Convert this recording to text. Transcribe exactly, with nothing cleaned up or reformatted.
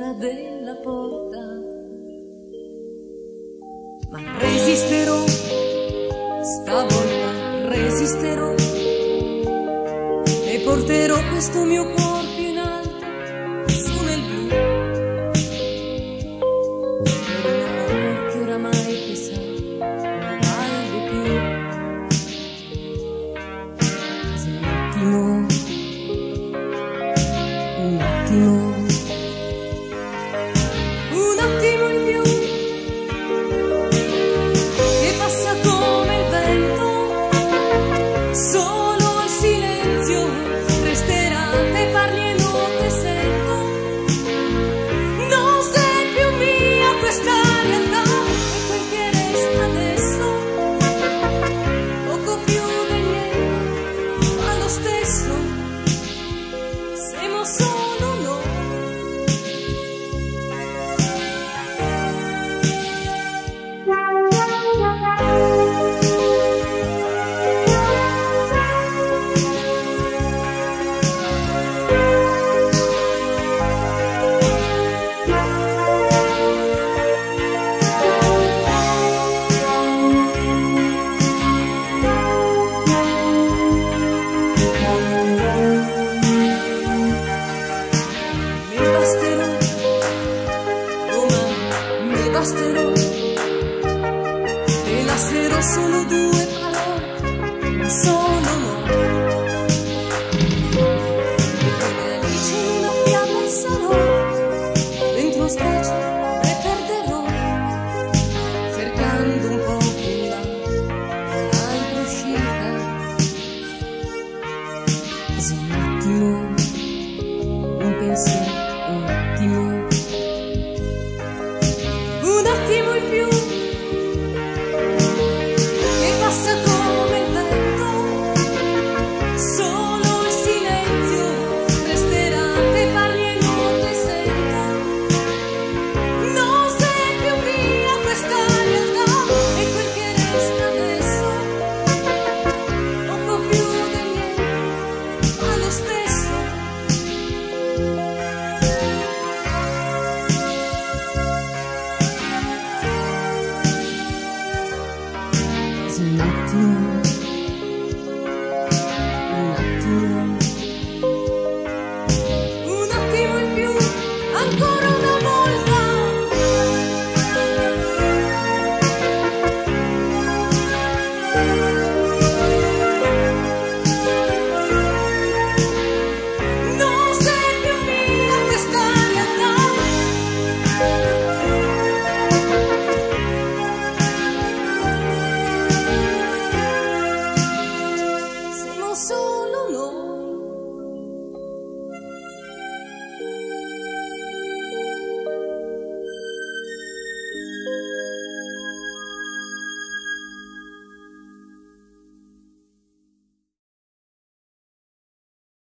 sopra della porta, ma resisterò, stavolta resisterò e porterò questo mio cuore più in alto su nel blu, per un amore che oramai chissà non vale più. Se un attimo, un attimo, un attimo in più che passa come il vento, solo al silenzio resterà, te parli e non te sento. Non sei più mia questa realtà, e quel che resta adesso poco più di niente fa lo stesso. Siamo solo noi. Mi basterò, domani mi basterò, e lascerò solo due parole, solo